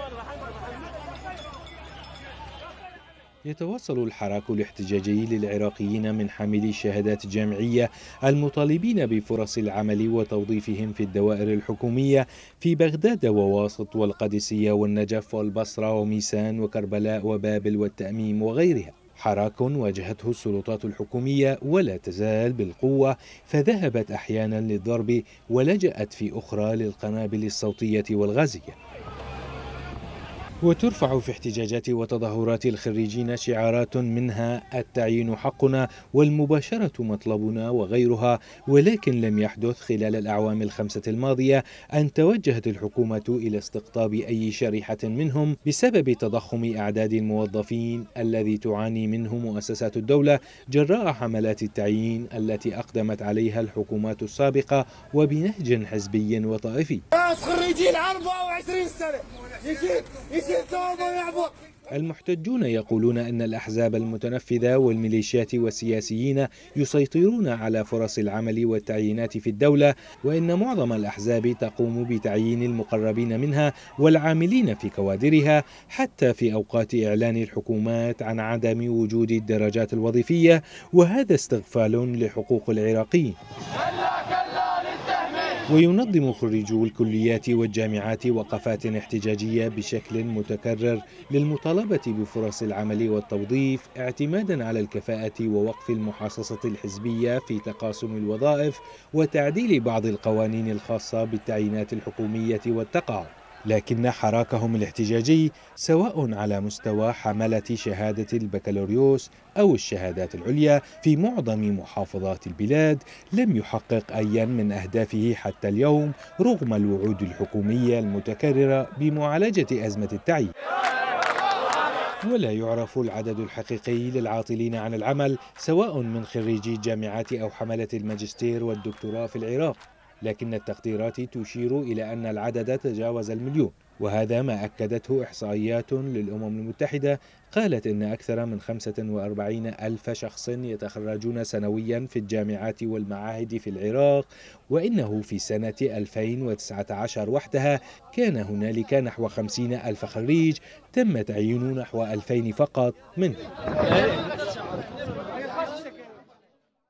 يتواصل الحراك الاحتجاجي للعراقيين من حاملي الشهادات الجامعية المطالبين بفرص العمل وتوظيفهم في الدوائر الحكومية في بغداد وواسط والقادسية والنجف والبصرة وميسان وكربلاء وبابل والتأميم وغيرها. حراك واجهته السلطات الحكومية ولا تزال بالقوة، فذهبت أحيانا للضرب ولجأت في أخرى للقنابل الصوتية والغازية. وترفع في احتجاجات وتظاهرات الخريجين شعارات منها التعيين حقنا والمباشرة مطلبنا وغيرها، ولكن لم يحدث خلال الأعوام الخمسة الماضية أن توجهت الحكومة إلى استقطاب أي شريحة منهم بسبب تضخم أعداد الموظفين الذي تعاني منه مؤسسات الدولة جراء حملات التعيين التي أقدمت عليها الحكومات السابقة وبنهج حزبي وطائفي. خريجين 24 سنة المحتجون يقولون أن الأحزاب المتنفذة والميليشيات والسياسيين يسيطرون على فرص العمل والتعيينات في الدولة، وإن معظم الأحزاب تقوم بتعيين المقربين منها والعاملين في كوادرها حتى في أوقات إعلان الحكومات عن عدم وجود الدرجات الوظيفية، وهذا استغفال لحقوق العراقيين. وينظم خريجو الكليات والجامعات وقفات احتجاجية بشكل متكرر للمطالبة بفرص العمل والتوظيف اعتمادا على الكفاءة ووقف المحاصصة الحزبية في تقاسم الوظائف وتعديل بعض القوانين الخاصة بالتعيينات الحكومية والتقاعد. لكن حراكهم الاحتجاجي سواء على مستوى حملة شهادة البكالوريوس أو الشهادات العليا في معظم محافظات البلاد لم يحقق أيا من أهدافه حتى اليوم، رغم الوعود الحكومية المتكررة بمعالجة أزمة التعيين. ولا يعرف العدد الحقيقي للعاطلين عن العمل سواء من خريجي الجامعات أو حملة الماجستير والدكتوراه في العراق، لكن التقديرات تشير إلى أن العدد تجاوز المليون، وهذا ما أكدته إحصائيات للأمم المتحدة قالت إن أكثر من 45 ألف شخص يتخرجون سنويا في الجامعات والمعاهد في العراق، وإنه في سنة 2019 وحدها كان هنالك نحو 50 ألف خريج تم تعيين نحو 2000 فقط منهم.